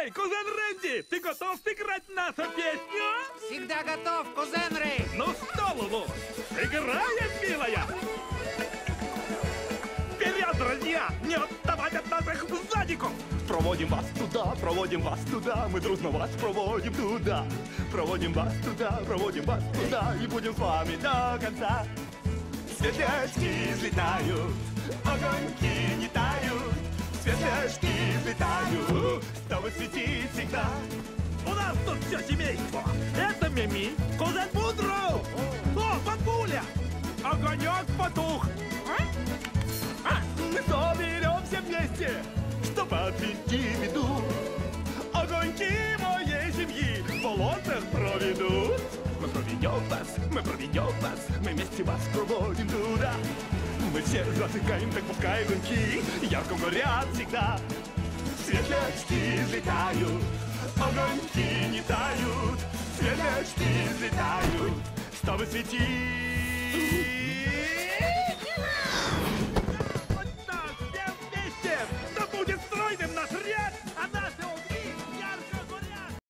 Эй, кузен Рэнди, ты готов сыграть нашу песню? Всегда готов, кузен Рэй. Ну что, Лулу, играем, милая? Вперед, друзья, не отставать от наших сзадиков! Проводим вас туда, мы дружно вас проводим туда. Проводим вас туда, и будем с вами до конца. Светлячки взлетают, огоньки не тают. Светлячки взлетают, чтобы светить всегда. У нас тут все семейство. Это Мими, кузен Вудру. О, бабуля! Огонек потух. Мы соберемся вместе, чтобы отвести беду. Огоньки моей семьи в болотах проведут. Мы проведем вас, мы вместе вас проводим туда. Мы всех зажигаем, так пускай огоньки ярко горят всегда. Светлячки взлетают, огоньки не тают. Светлячки взлетают, чтобы светить